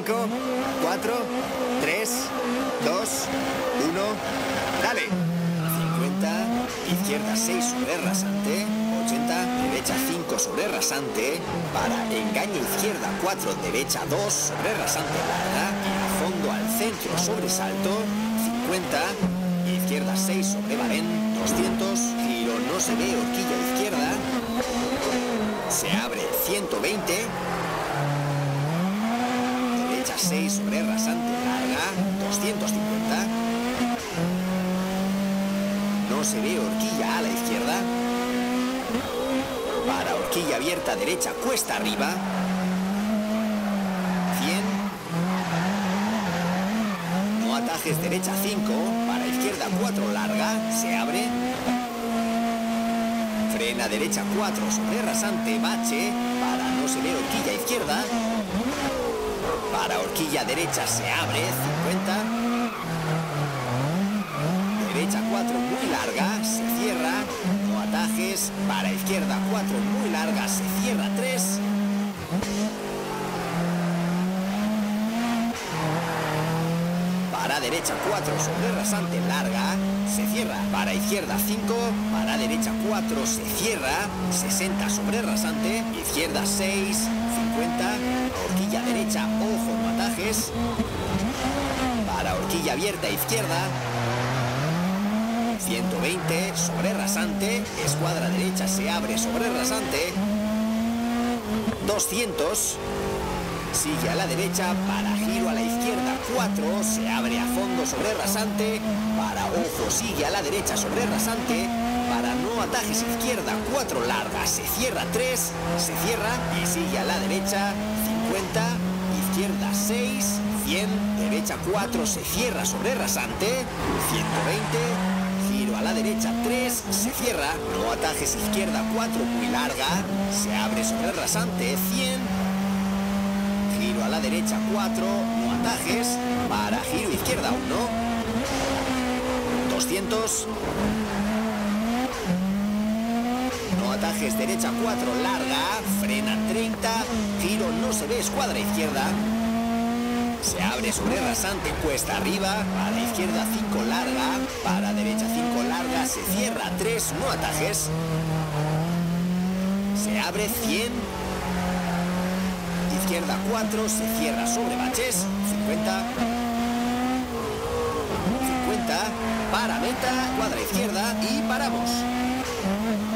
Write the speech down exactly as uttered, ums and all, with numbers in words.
cinco, cuatro, tres, dos, uno, dale. cincuenta, izquierda seis sobre rasante, ochenta, derecha cinco sobre rasante, para engaño izquierda cuatro, derecha dos sobre rasante larga, y a fondo al centro sobre salto, cincuenta, izquierda seis sobre barén, doscientos, giro no se ve, horquilla izquierda, se abre ciento veinte, derecha seis sobre rasante larga, doscientos cincuenta, no se ve, horquilla a la izquierda, para horquilla abierta derecha cuesta arriba, cien, no atajes derecha cinco, para izquierda cuatro larga, se abre, frena derecha cuatro sobre rasante, bache, para no se ve, horquilla izquierda, para horquilla derecha se abre, cincuenta, derecha cuatro muy larga, se cierra, no atajes, para izquierda cuatro muy larga, se cierra tres, para derecha cuatro sobre rasante larga, se cierra, para izquierda cinco, para derecha cuatro, se cierra, sesenta sobre rasante, izquierda seis, cincuenta, horquilla derecha, ojo, no atajes, para horquilla abierta izquierda, ciento veinte, sobre rasante, escuadra derecha se abre sobre rasante, doscientos, sigue a la derecha, para giro a la izquierda cuatro, se abre a fondo sobre rasante, para ojo sigue a la derecha sobre rasante, para no atajes izquierda cuatro larga, se cierra tres, se cierra y sigue a la derecha, cincuenta, izquierda seis, cien, derecha cuatro, se cierra sobre rasante, ciento veinte, giro a la derecha tres, se cierra, no atajes izquierda cuatro muy larga, se abre sobre rasante, cien, giro a la derecha cuatro, no atajes, para giro izquierda uno, doscientos, no atajes derecha cuatro larga, frena treinta, giro no se ve, escuadra izquierda, se abre sobre rasante, cuesta arriba, para izquierda cinco larga, para derecha cinco larga, se cierra tres, no atajes, se abre cien, izquierda cuatro, se cierra sobre baches, cincuenta, cincuenta, para meta, cuadra izquierda y paramos.